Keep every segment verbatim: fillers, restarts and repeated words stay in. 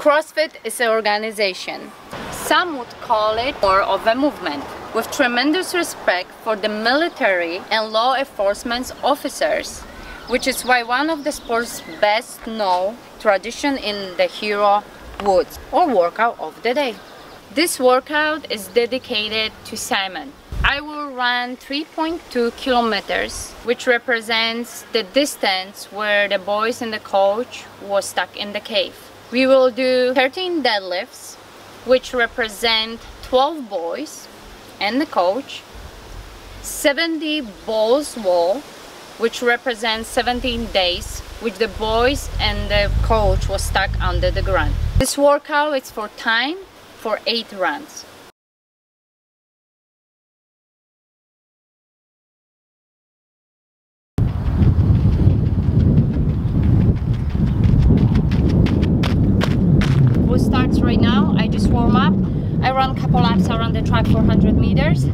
CrossFit is an organization. Some would call it more of a movement, with tremendous respect for the military and law enforcement officers, which is why one of the sport's best known tradition in the hero W O D, or workout of the day. This workout is dedicated to Saman. I will run three point two kilometers, which represents the distance where the boys and the coach was stuck in the cave. We will do thirteen deadlifts, which represent twelve boys and the coach, seventy balls wall, which represents seventeen days, which the boys and the coach was stuck under the ground. This workout is for time for eight runs. What starts right now, I just warm up. I run a couple laps around the track for one hundred meters.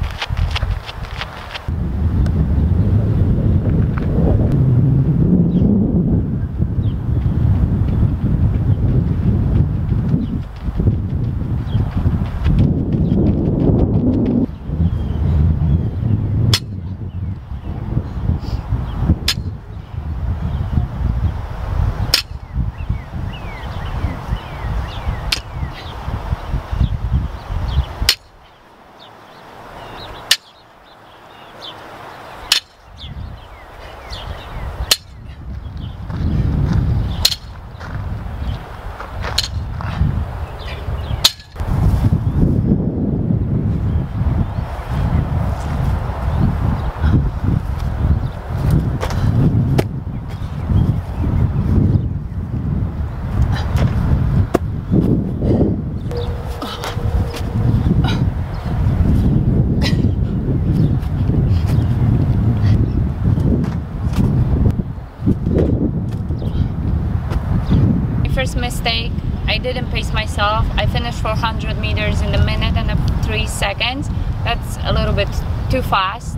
First mistake, I didn't pace myself. I finished four hundred meters in a minute and three seconds. That's a little bit too fast.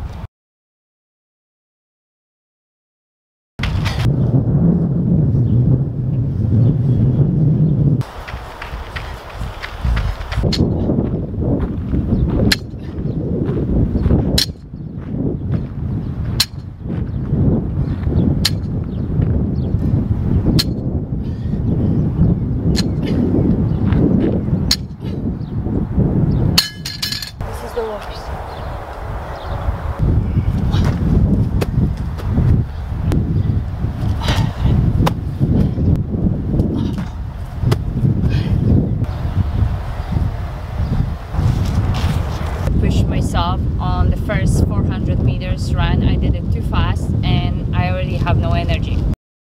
On the first four hundred meters run, I did it too fast and I already have no energy.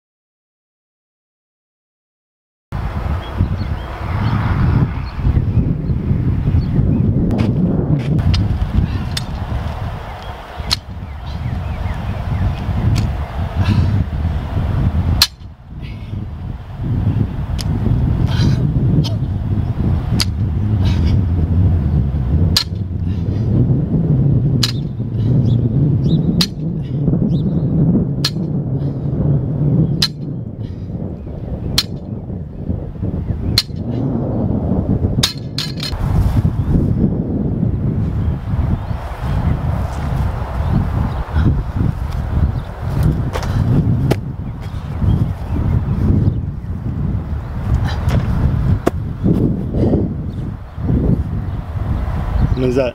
What is that?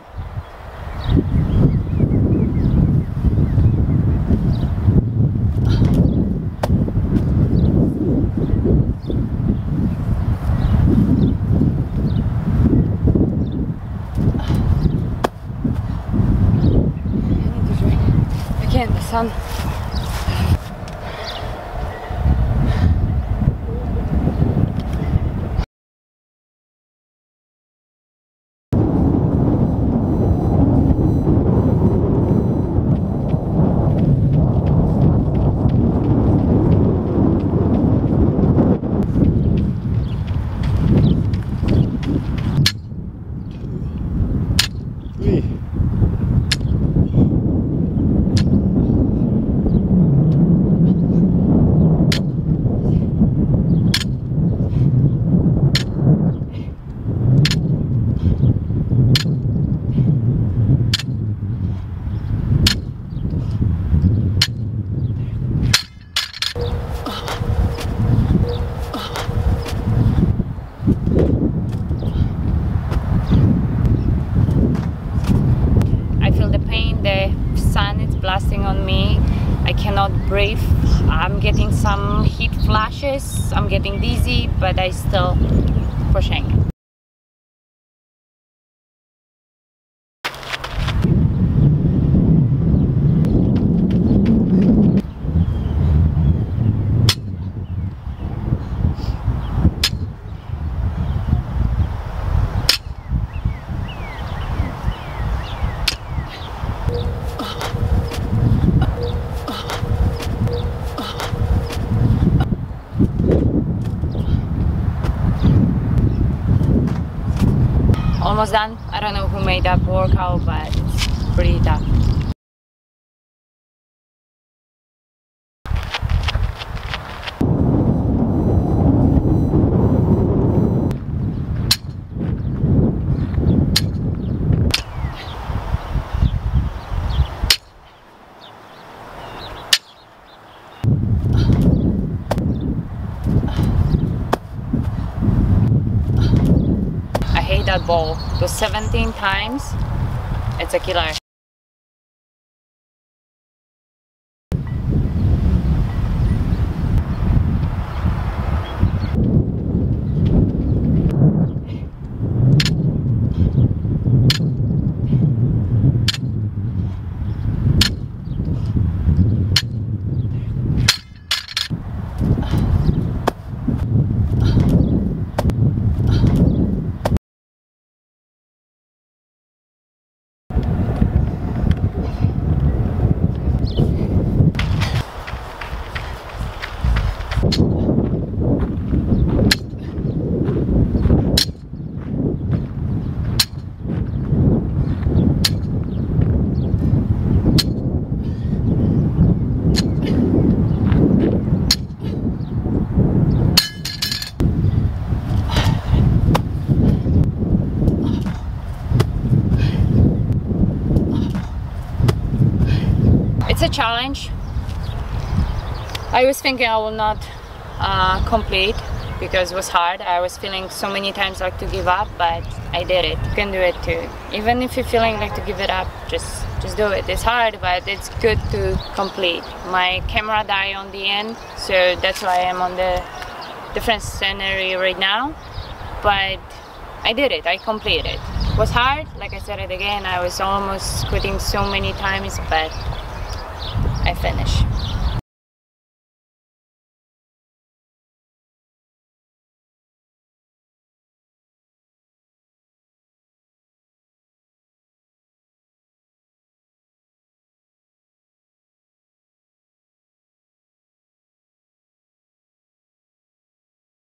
Again, the sun. Three. cannot breathe. I'm getting some heat flashes, I'm getting dizzy, but I still pushing. Almost done. I don't know who made that workout, but it's pretty tough. That ball, those seventeen times, it's a killer. It's a challenge. I was thinking I will not uh, complete because it was hard. I was feeling so many times like to give up, but I did it. You can do it too. Even if you're feeling like to give it up, just just do it. It's hard, but it's good to complete. My camera died on the end, so that's why I'm on the different scenery right now. But I did it. I completed it. It was hard, like I said it again. I was almost quitting so many times, but I finished.